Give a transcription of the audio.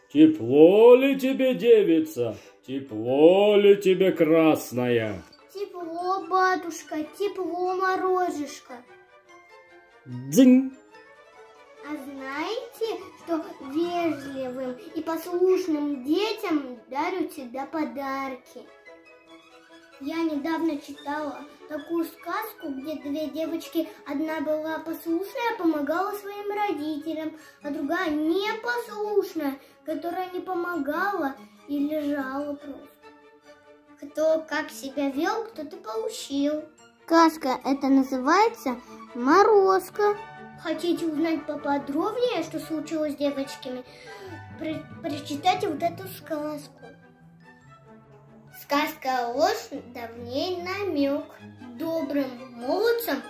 Тепло ли тебе, девица? Тепло ли тебе, красная? Тепло, батюшка, тепло, морожишка. Дзынь! А знаете, что вежливым и послушным детям дарят всегда подарки? Я недавно читала такую сказку, где две девочки, одна была послушная, помогала своим родителям, а другая непослушная, которая не помогала и лежала просто. Кто как себя вел, кто-то получил. Сказка это называется «Морозко». Хотите узнать поподробнее, что случилось с девочками? Прочитайте вот эту сказку. Сказка ложь, давней намек. Добрым молодцам